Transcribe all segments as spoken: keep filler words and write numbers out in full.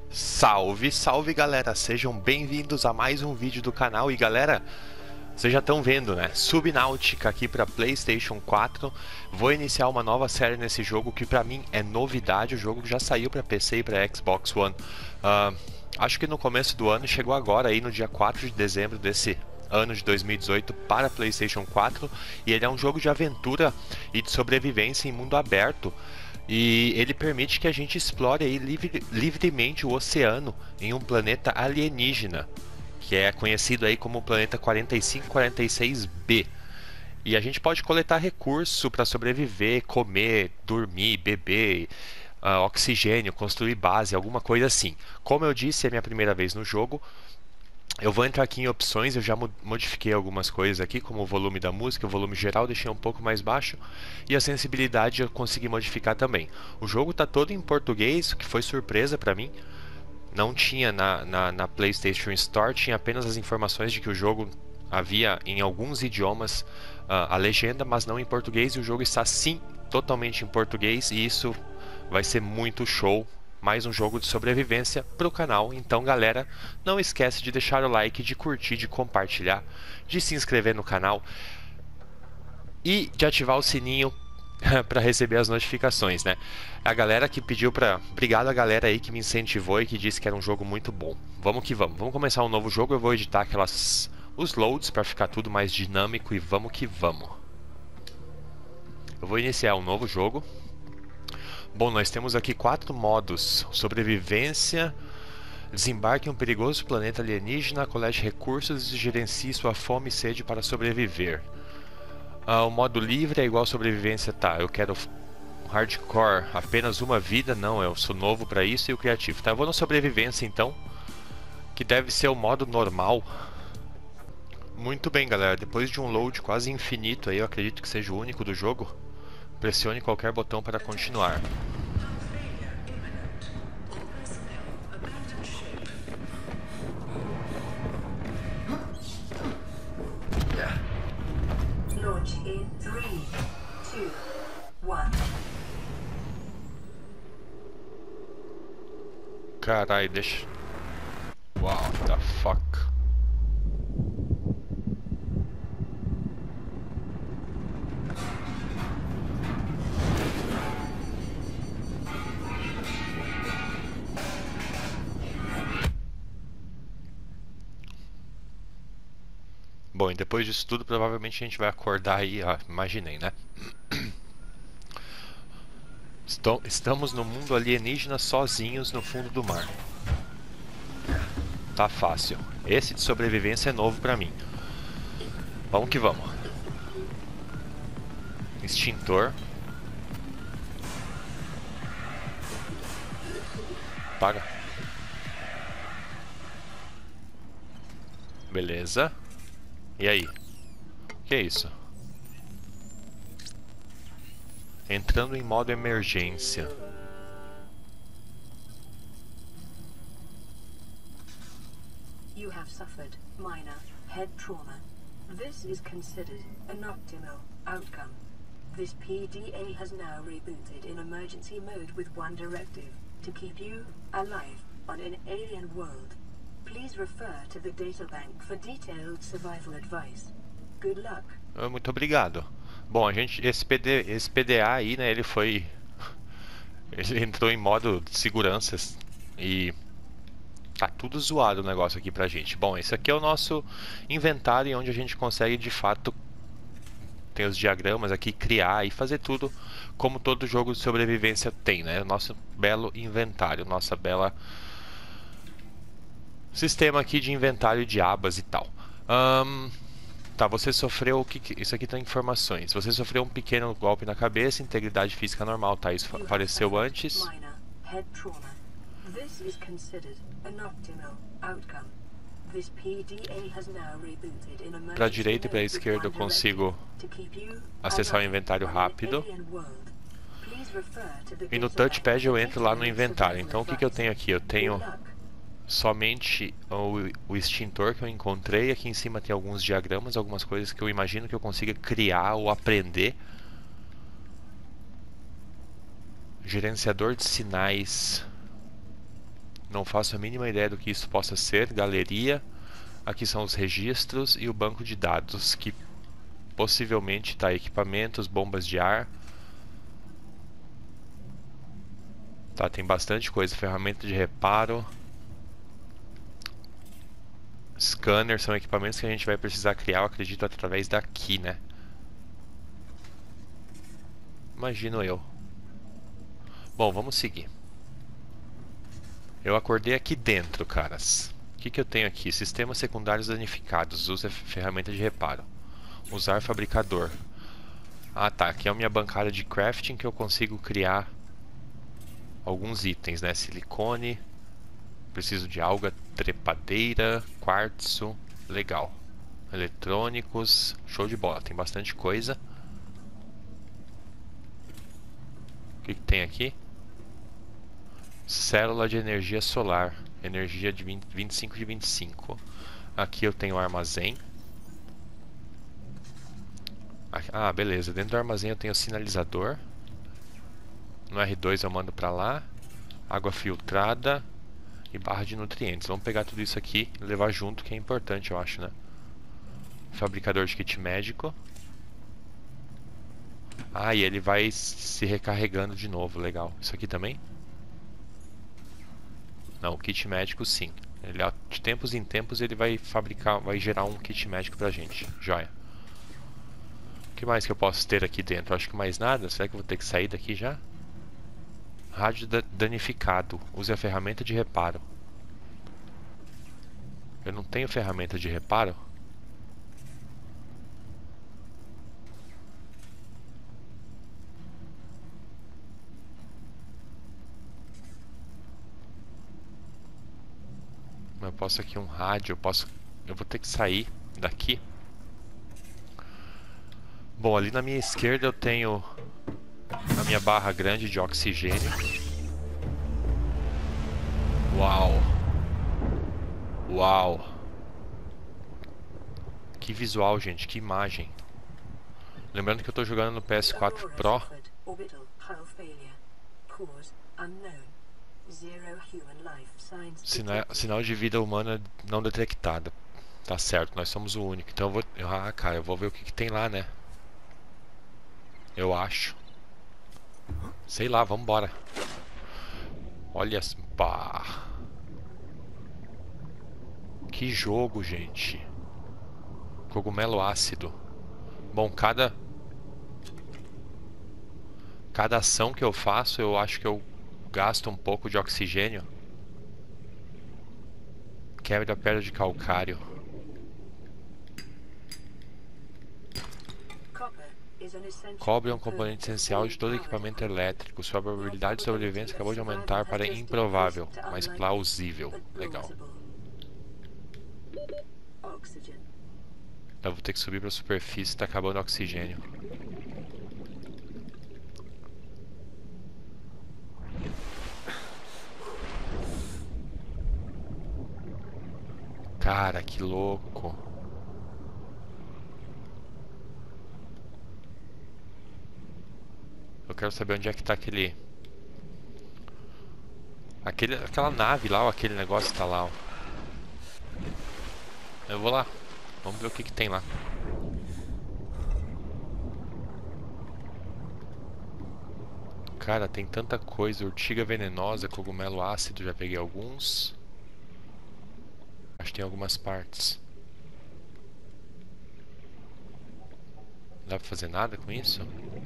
Salve, salve galera, sejam bem-vindos a mais um vídeo do canal. E galera, vocês já estão vendo, né? Subnáutica aqui para PlayStation quatro. Vou iniciar uma nova série nesse jogo que para mim é novidade. O jogo já saiu para P C e para Xbox One. Uh, acho que no começo do ano, chegou agora aí no dia quatro de dezembro desse ano de dois mil e dezoito para PlayStation quatro. E ele é um jogo de aventura e de sobrevivência em mundo aberto. E ele permite que a gente explore aí livre, livremente o oceano em um planeta alienígena, que é conhecido aí como o planeta quarenta e cinco quarenta e seis B. E a gente pode coletar recurso para sobreviver, comer, dormir, beber, uh, oxigênio, construir base, alguma coisa assim. Como eu disse, é minha primeira vez no jogo. Eu vou entrar aqui em opções, eu já modifiquei algumas coisas aqui, como o volume da música, o volume geral deixei um pouco mais baixo, e a sensibilidade eu consegui modificar também. O jogo está todo em português, o que foi surpresa para mim. Não tinha na, na, na PlayStation Store, tinha apenas as informações de que o jogo havia em alguns idiomas uh, a legenda, mas não em português, e o jogo está sim totalmente em português, e isso vai ser muito show. Mais um jogo de sobrevivência para o canal. Então galera, não esquece de deixar o like, de curtir, de compartilhar, de se inscrever no canal e de ativar o sininho para receber as notificações, né? A galera que pediu para, obrigado a galera aí que me incentivou e que disse que era um jogo muito bom. Vamos que vamos. Vamos começar um novo jogo. Eu vou editar aquelas os loads para ficar tudo mais dinâmico e vamos que vamos. Eu vou iniciar um novo jogo. Bom, nós temos aqui quatro modos: sobrevivência, desembarque em um perigoso planeta alienígena, colete recursos e gerencie sua fome e sede para sobreviver. Ah, o modo livre é igual sobrevivência, tá? Eu quero hardcore, apenas uma vida, não, eu sou novo para isso, e o criativo. Tá, eu vou na sobrevivência então, que deve ser o modo normal. Muito bem, galera, depois de um load quase infinito aí, eu acredito que seja o único do jogo, pressione qualquer botão para continuar. Carai, deixa... Wow, the fuck. Bom, e depois disso tudo, provavelmente a gente vai acordar aí, ah, imaginei, né? Estamos no mundo alienígena sozinhos no fundo do mar. Tá fácil. Esse de sobrevivência é novo pra mim. Vamos que vamos. Extintor. Paga. Beleza. E aí? Que é isso? Entrando em modo emergência. You have suffered minor head trauma. This is considered an optimal outcome. This P D A has now rebooted in emergency mode with one directive: to keep you alive on an alien world. Please refer to the databank for detailed survival advice. Good luck. Muito obrigado. Bom, a gente, esse, P D, esse P D A aí, né, ele foi... Ele entrou em modo de segurança e tá tudo zoado o negócio aqui pra gente. Bom, esse aqui é o nosso inventário, onde a gente consegue, de fato, tem os diagramas aqui, criar e fazer tudo como todo jogo de sobrevivência tem, né? O nosso belo inventário, nossa bela sistema aqui de inventário de abas e tal. Um, tá, você sofreu o que? Isso aqui tem informações. Você sofreu um pequeno golpe na cabeça, integridade física normal, tá? Isso apareceu antes. Para direita e para esquerda eu consigo acessar o inventário rápido. E no touchpad eu entro lá no inventário. Então o que, que eu tenho aqui? Eu tenho somente o, o extintor que eu encontrei. Aqui em cima tem alguns diagramas, algumas coisas que eu imagino que eu consiga criar ou aprender. Gerenciador de sinais. Não faço a mínima ideia do que isso possa ser. Galeria. Aqui são os registros e o banco de dados, que possivelmente está equipamentos, bombas de ar. Tá, tem bastante coisa. Ferramenta de reparo. Scanner são equipamentos que a gente vai precisar criar, eu acredito, através daqui, né? Imagino eu. Bom, vamos seguir. Eu acordei aqui dentro, caras. O que, que eu tenho aqui? Sistemas secundários danificados. Usa ferramenta de reparo. Usar fabricador. Ah, tá. Aqui é a minha bancada de crafting que eu consigo criar alguns itens, né? Silicone. Preciso de alga trepadeira. Quartzo. Legal. Eletrônicos. Show de bola. Tem bastante coisa. O que, que tem aqui? Célula de energia solar. Energia de vinte, vinte e cinco de vinte e cinco. Aqui eu tenho armazém. Ah, beleza. Dentro do armazém eu tenho sinalizador. No R dois eu mando pra lá. Água filtrada. E barra de nutrientes. Vamos pegar tudo isso aqui e levar junto, que é importante, eu acho, né? Fabricador de kit médico. Ah, e ele vai se recarregando de novo. Legal. Isso aqui também? Não, o kit médico sim. Ele, de tempos em tempos ele vai fabricar, vai gerar um kit médico pra gente. Joia. O que mais que eu posso ter aqui dentro? Acho que mais nada. Será que eu vou ter que sair daqui já? Rádio danificado. Use a ferramenta de reparo. Eu não tenho ferramenta de reparo? Eu posso aqui um rádio, eu posso... Eu vou ter que sair daqui. Bom, ali na minha esquerda eu tenho a minha barra grande de oxigênio. Uau! Uau! Que visual, gente, que imagem. Lembrando que eu estou jogando no P S quatro Pro. Sinal, sinal de vida humana não detectada. Tá certo, nós somos o único. Então eu vou... Ah, cara, eu vou ver o que, que tem lá, né? Eu acho. Sei lá, vambora. Olha... Pá. Que jogo, gente. Cogumelo ácido. Bom, cada... Cada ação que eu faço, eu acho que eu gasto um pouco de oxigênio. Quebra a pedra de calcário. Cobre é um componente essencial de todo equipamento elétrico. Sua probabilidade de sobrevivência acabou de aumentar para improvável, mas plausível. Legal. Eu vou ter que subir para a superfície, está acabando o oxigênio. Cara, que louco. Eu quero saber onde é que tá aquele... aquele aquela nave lá, ou aquele negócio que tá lá, ó. Eu vou lá. Vamos ver o que que tem lá. Cara, tem tanta coisa. Urtiga venenosa, cogumelo ácido, já peguei alguns. Acho que tem algumas partes. Não dá pra fazer nada com isso?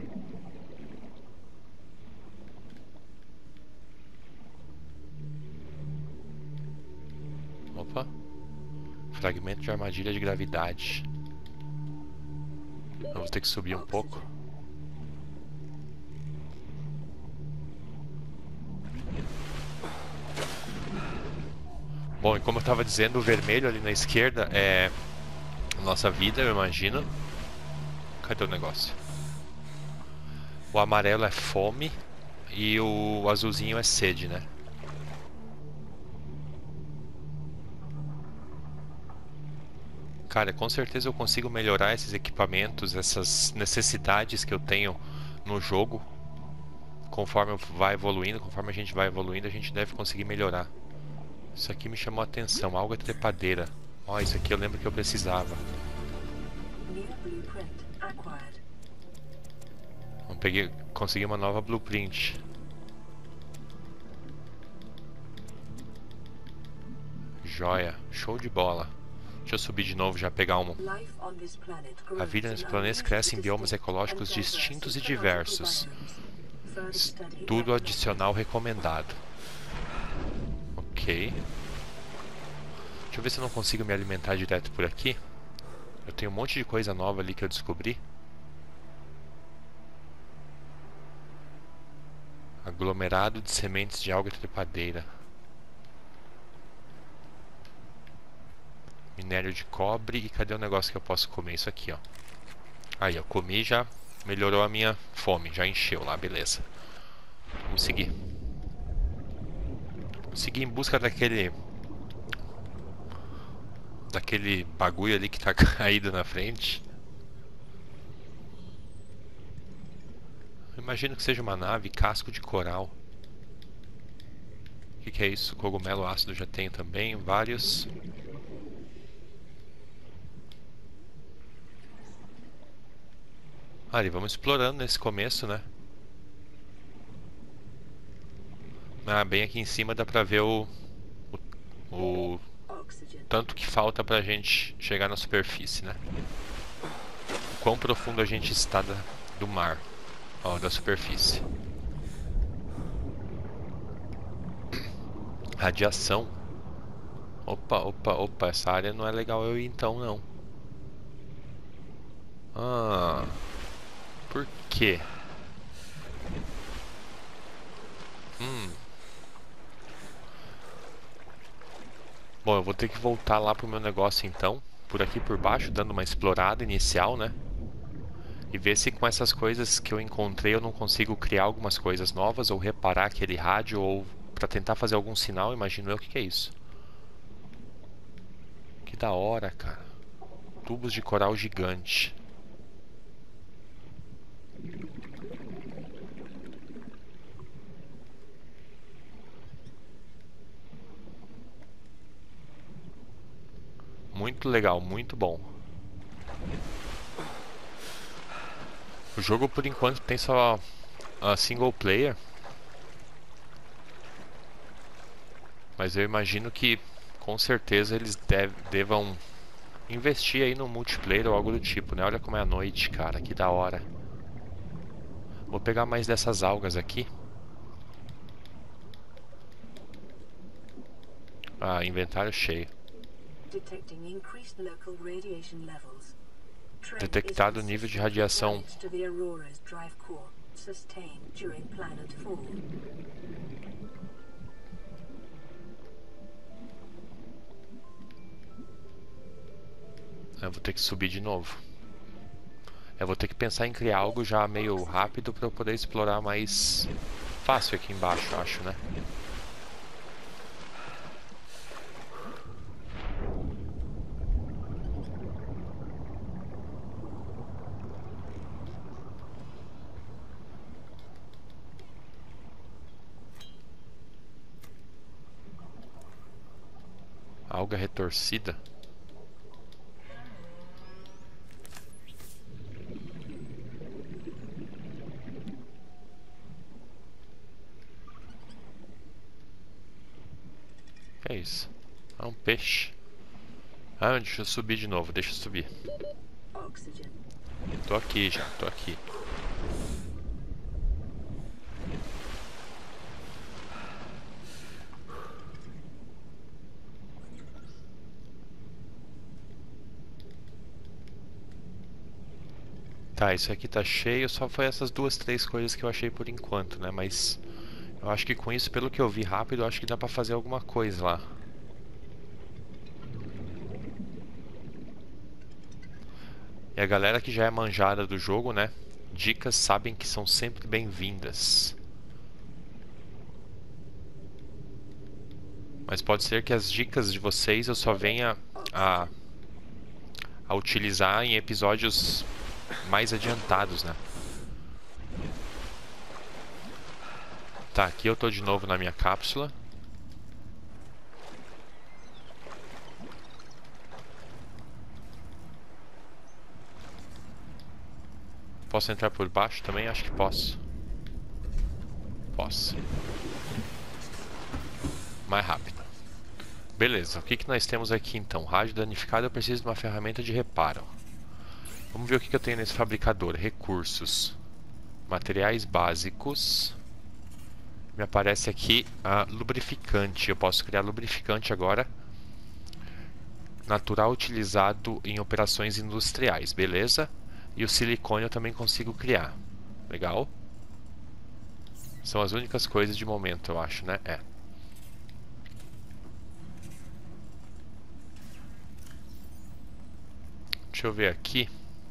Opa. Fragmento de armadilha de gravidade. Eu vou ter que subir um pouco. Bom, e como eu estava dizendo, o vermelho ali na esquerda é nossa vida, eu imagino. Cadê o negócio? O amarelo é fome e o azulzinho é sede, né? Cara, com certeza eu consigo melhorar esses equipamentos, essas necessidades que eu tenho no jogo. Conforme vai evoluindo, conforme a gente vai evoluindo, a gente deve conseguir melhorar. Isso aqui me chamou a atenção, alga trepadeira. Ó, isso aqui eu lembro que eu precisava. Eu peguei, consegui uma nova blueprint. Joia, show de bola. Deixa eu subir de novo, já pegar um. A vida nesse planeta cresce em biomas ecológicos distintos e diversos. Estudo adicional recomendado. Ok. Deixa eu ver se eu não consigo me alimentar direto por aqui. Eu tenho um monte de coisa nova ali que eu descobri. Aglomerado de sementes de alga trepadeira. Minério de cobre. E cadê o negócio que eu posso comer? Isso aqui, ó. Aí, eu comi e já melhorou a minha fome. Já encheu lá, beleza. Vamos seguir. Vamos seguir em busca daquele... Daquele bagulho ali que tá caído na frente. Eu imagino que seja uma nave, casco de coral. O que, que é isso? Cogumelo ácido já tenho também, vários. Ali, vamos explorando nesse começo, né? Ah, bem aqui em cima dá pra ver o... O... o tanto que falta pra gente chegar na superfície, né? O quão profundo a gente está da, do mar. Ó, da superfície. Radiação. Opa, opa, opa. Essa área não é legal eu ir então, não. Ah... Por quê? Hum. Bom, eu vou ter que voltar lá pro meu negócio então. Por aqui por baixo, dando uma explorada inicial, né? E ver se com essas coisas que eu encontrei eu não consigo criar algumas coisas novas. Ou reparar aquele rádio, ou pra tentar fazer algum sinal, imagino eu. O que, que é isso? Que da hora, cara. Tubos de coral gigante. Muito legal, muito bom. O jogo por enquanto tem só a single player. Mas eu imagino que com certeza eles dev, devam investir aí no multiplayer ou algo do tipo, né? Olha como é a noite, cara, que da hora. Vou pegar mais dessas algas aqui. Ah, inventário cheio. Detectado o nível de radiação. Eu vou ter que subir de novo. Eu vou ter que pensar em criar algo já meio rápido para eu poder explorar mais fácil aqui embaixo, acho, né? Alga retorcida. Que é isso? É um peixe. Ah, deixa eu subir de novo, deixa eu subir. Tô aqui já, tô aqui. Tá, isso aqui tá cheio, só foi essas duas, três coisas que eu achei por enquanto, né? Mas eu acho que com isso, pelo que eu vi rápido, eu acho que dá pra fazer alguma coisa lá. E a galera que já é manjada do jogo, né? Dicas sabem que são sempre bem-vindas. Mas pode ser que as dicas de vocês eu só venha a, a utilizar em episódios mais adiantados, né? Tá, aqui eu tô de novo na minha cápsula. Posso entrar por baixo também? Acho que posso. Posso. Mais rápido. Beleza, o que, que nós temos aqui então? Rádio danificado, eu preciso de uma ferramenta de reparo. Vamos ver o que, que eu tenho nesse fabricador. Recursos. Materiais básicos. Me aparece aqui a lubrificante. Eu posso criar lubrificante agora. Natural utilizado em operações industriais, beleza? E o silicone eu também consigo criar. Legal? São as únicas coisas de momento, eu acho, né? É. Deixa eu ver aqui.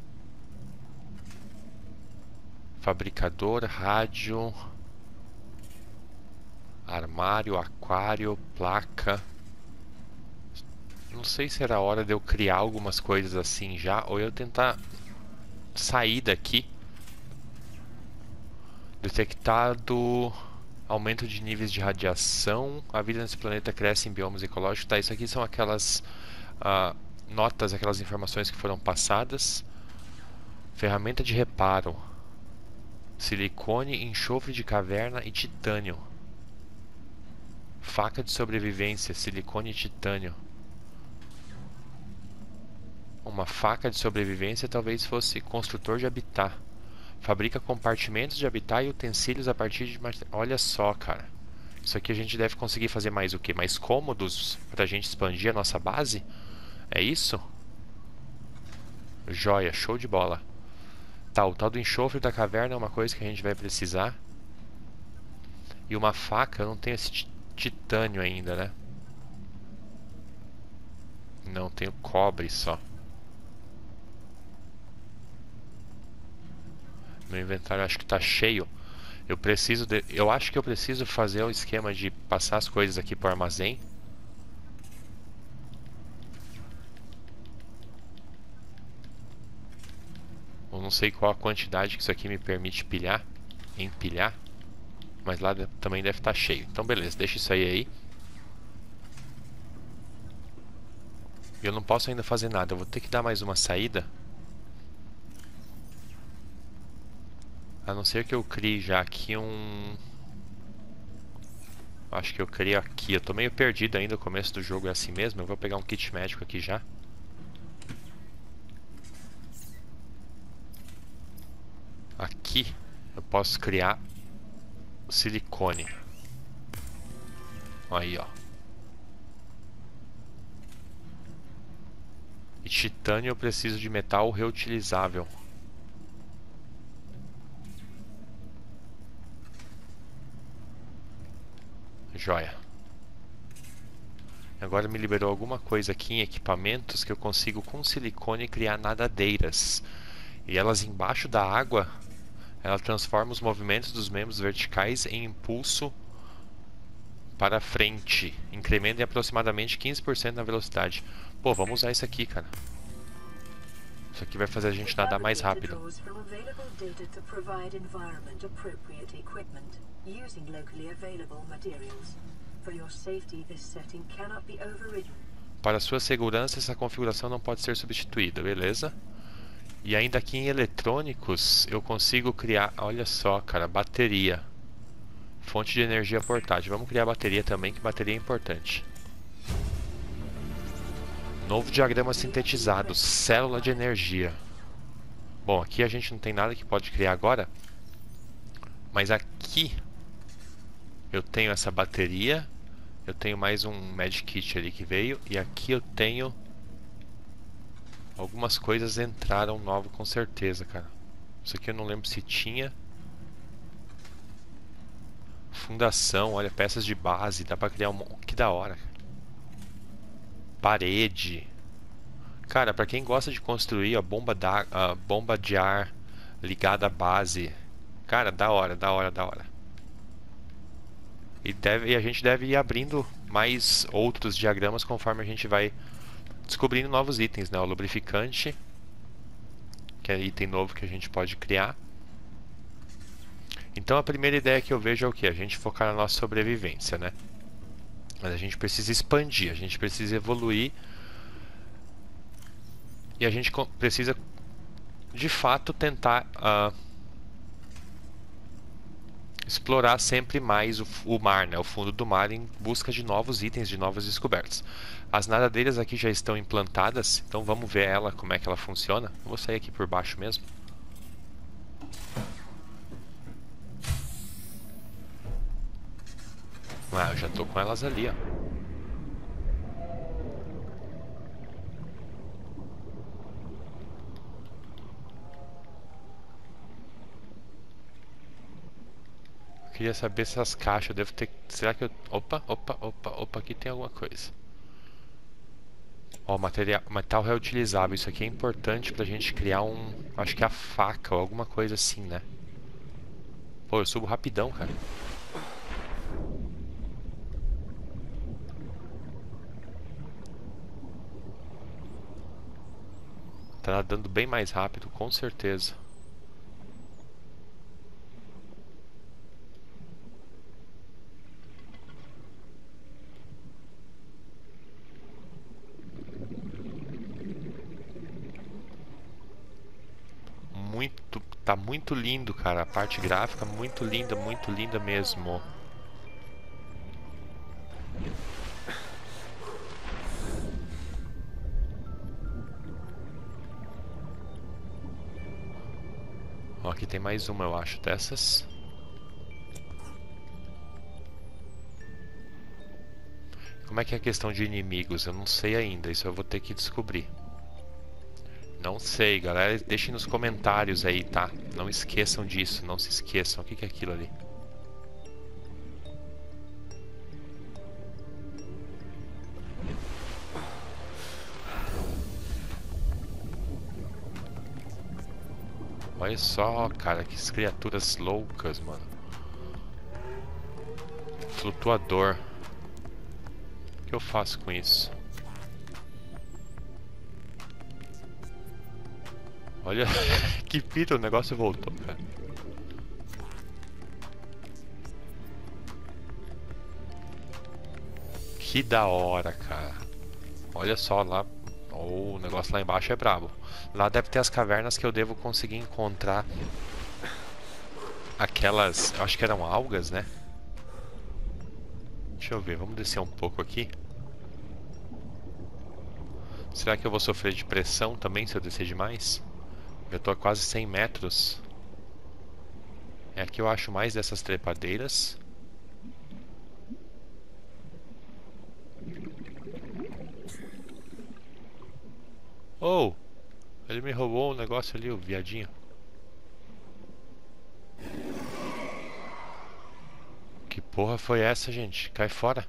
Fabricador, rádio, armário, aquário, placa. Não sei se era a hora de eu criar algumas coisas assim já, ou eu tentar sair daqui. Detectado aumento de níveis de radiação. A vida nesse planeta cresce em biomas ecológicos. Tá, isso aqui são aquelas uh, notas, aquelas informações que foram passadas. Ferramenta de reparo. Silicone, enxofre de caverna e titânio. Faca de sobrevivência, silicone e titânio. Uma faca de sobrevivência talvez fosse construtor de habitat. Fabrica compartimentos de habitat e utensílios a partir de... Olha só, cara. Isso aqui a gente deve conseguir fazer mais o quê? Mais cômodos pra gente expandir a nossa base? É isso? Joia, show de bola. Tá, o tal do enxofre da caverna é uma coisa que a gente vai precisar. E uma faca, eu não tenho esse titânio ainda, né? Não, tenho cobre só. Meu inventário acho que tá cheio. Eu preciso de... Eu acho que eu preciso fazer o esquema de passar as coisas aqui pro armazém. Eu não sei qual a quantidade que isso aqui me permite pilhar, empilhar, mas lá também deve estar cheio. Então beleza, deixa isso aí aí. Eu não posso ainda fazer nada, eu vou ter que dar mais uma saída. A não ser que eu crie já aqui um... Acho que eu crio aqui, eu tô meio perdido ainda, o começo do jogo é assim mesmo. Eu vou pegar um kit médico aqui já. Aqui eu posso criar silicone. Aí, ó. E titânio eu preciso de metal reutilizável. Joia. Agora me liberou alguma coisa aqui em equipamentos que eu consigo com silicone criar nadadeiras. E elas embaixo da água, ela transforma os movimentos dos membros verticais em impulso para frente. Incrementa em aproximadamente quinze por cento na velocidade. Pô, vamos usar isso aqui, cara. Isso aqui vai fazer a gente nadar mais rápido. Para sua segurança, essa configuração não pode ser substituída, beleza? E ainda aqui em eletrônicos, eu consigo criar, olha só, cara, bateria. Fonte de energia portátil. Vamos criar bateria também, que bateria é importante. Novo diagrama sintetizado, célula de energia. Bom, aqui a gente não tem nada que pode criar agora. Mas aqui eu tenho essa bateria. Eu tenho mais um medkit ali que veio. E aqui eu tenho... Algumas coisas entraram novo com certeza, cara. Isso aqui eu não lembro se tinha. Fundação, olha, peças de base. Dá pra criar um... Que da hora. Parede. Cara, pra quem gosta de construir a bomba, da... a bomba de ar ligada à base. Cara, da hora, da hora, da hora. E, deve... e a gente deve ir abrindo mais outros diagramas conforme a gente vai... descobrindo novos itens, né? O lubrificante, que é item novo que a gente pode criar. Então a primeira ideia que eu vejo é o que? A gente focar na nossa sobrevivência, né? Mas a gente precisa expandir, a gente precisa evoluir. E a gente precisa de fato tentar uh, explorar sempre mais o, o mar, né, o fundo do mar, em busca de novos itens, de novas descobertas. As nadadeiras aqui já estão implantadas, então vamos ver ela, como é que ela funciona. Vou sair aqui por baixo mesmo. Ah, eu já tô com elas ali, ó. Eu queria saber se as caixas eu devo ter... Será que eu... Opa, opa, opa, opa, aqui tem alguma coisa. Ó, material, metal reutilizável. Isso aqui é importante pra gente criar um... Acho que é a faca ou alguma coisa assim, né? Pô, eu subo rapidão, cara. Tá nadando bem mais rápido, com certeza. Muito, tá muito lindo, cara. A parte gráfica muito linda, muito linda mesmo. Ó, aqui tem mais uma, eu acho, dessas. Como é que é a questão de inimigos? Eu não sei ainda, isso eu vou ter que descobrir. Não sei, galera, deixem nos comentários aí, tá? Não esqueçam disso, não se esqueçam. O que que é aquilo ali? Olha só, cara, que criaturas loucas, mano. Flutuador. O que eu faço com isso? Olha, que fita, o negócio voltou, cara. Que da hora, cara. Olha só lá. Oh, o negócio lá embaixo é brabo. Lá deve ter as cavernas que eu devo conseguir encontrar aquelas, eu acho que eram algas, né? Deixa eu ver, vamos descer um pouco aqui. Será que eu vou sofrer de pressão também se eu descer demais? Eu tô a quase cem metros. É aqui eu acho mais dessas trepadeiras. Oh! Ele me roubou um negócio ali, o viadinho. Que porra foi essa, gente? Cai fora.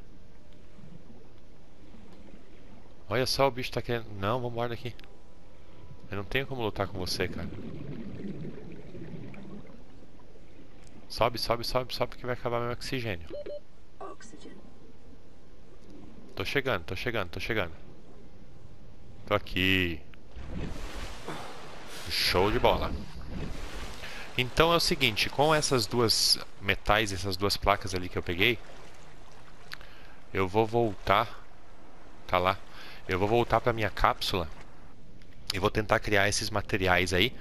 Olha só, o bicho tá querendo... Não, vambora daqui. Eu não tenho como lutar com você, cara. Sobe, sobe, sobe, sobe que vai acabar meu oxigênio. Tô chegando, tô chegando, tô chegando. Tô aqui. Show de bola. Então é o seguinte, com essas duas metais, essas duas placas ali que eu peguei, eu vou voltar, tá lá, eu vou voltar pra minha cápsula e vou tentar criar esses materiais aí.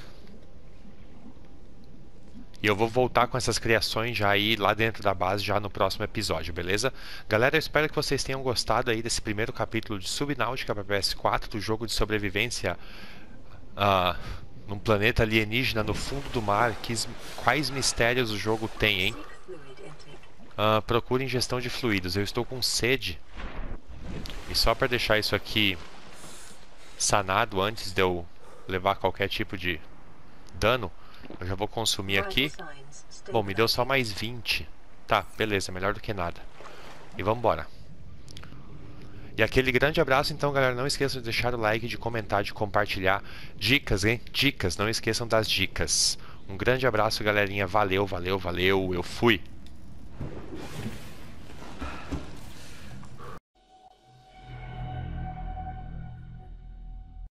E eu vou voltar com essas criações já aí lá dentro da base já no próximo episódio, beleza? Galera, eu espero que vocês tenham gostado aí desse primeiro capítulo de Subnáutica para P S quatro, do jogo de sobrevivência uh, num planeta alienígena no fundo do mar. Que, quais mistérios o jogo tem, hein? Uh, procure ingestão de fluidos. Eu estou com sede. E só para deixar isso aqui sanado antes de eu levar qualquer tipo de dano, eu já vou consumir aqui. Bom, me deu só mais vinte. Tá, beleza, melhor do que nada. E vamos embora. E aquele grande abraço, então, galera. Não esqueçam de deixar o like, de comentar, de compartilhar. Dicas, hein? Dicas, não esqueçam das dicas. Um grande abraço, galerinha. Valeu, valeu, valeu. Eu fui.